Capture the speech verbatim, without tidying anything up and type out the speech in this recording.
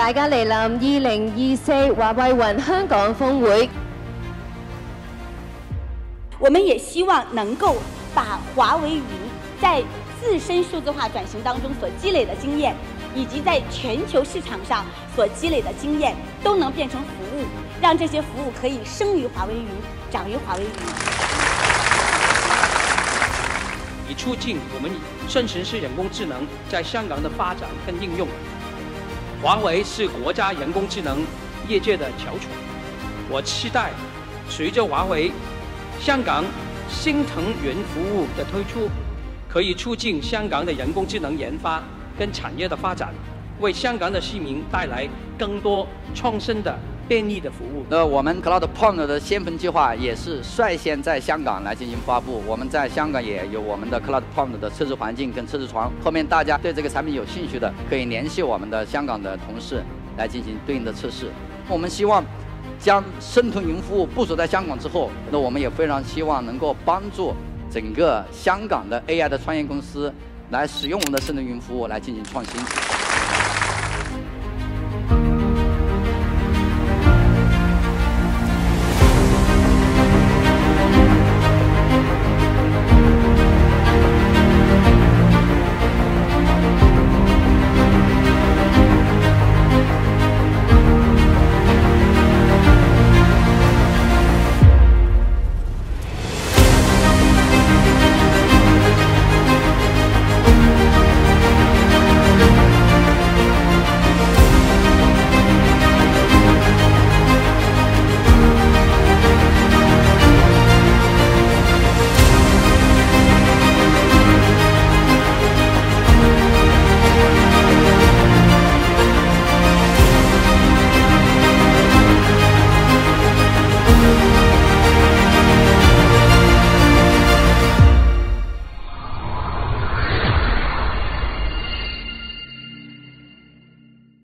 大家嚟臨二零二四華為雲香港峰會。 我们也希望能够把华为云在自身数字化转型当中所积累的经验，以及在全球市场上所积累的经验，都能变成服务，让这些服务可以生于华为云，长于华为云。 以促进我们生成式人工智能在香港的发展跟应用。华为是国家人工智能业界的翘楚，我期待随着华为香港新腾云服务的推出，可以促进香港的人工智能研发跟产业的发展，为香港的市民带来更多创新的。 便利的服务。 那我们 Cloud Point 的先锋计划也是率先在香港来进行发布。我们在香港也有我们的 Cloud Point 的测试环境跟测试床。后面大家对这个产品有兴趣的，可以联系我们的香港的同事来进行对应的测试。我们希望将生腾云服务部署在香港之后，那我们也非常希望能够帮助整个香港的 A I 的创业公司来使用我们的生腾云服务来进行创新。